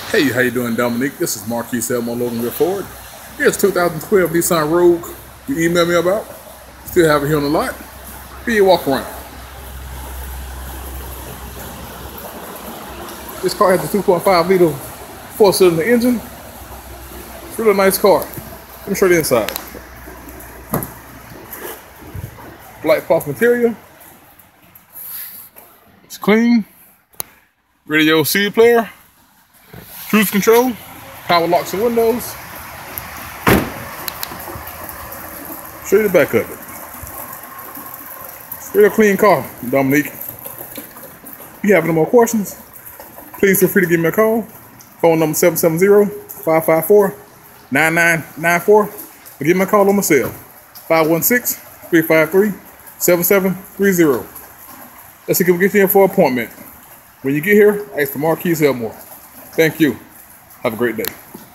Hey, how you doing, Dominique? This is Marquise Elmo Loganville Ford. Here's 2012 Nissan Rogue you emailed me about. Still have it here on the lot. Be a walk around. This car has a 2.5 liter four-cylinder engine. It's a really nice car. Let me show you the inside. Black cloth material. It's clean. Radio CD player. Cruise control, power locks and windows. Show you the back of it. It's a real clean car, Dominique. If you have any more questions, please feel free to give me a call. Phone number 770-554-9994. Or give me a call on my cell, 516-353-7730. Let's see if we can get you in for an appointment. When you get here, ask for Marquise Elmore. Thank you. Have a great day.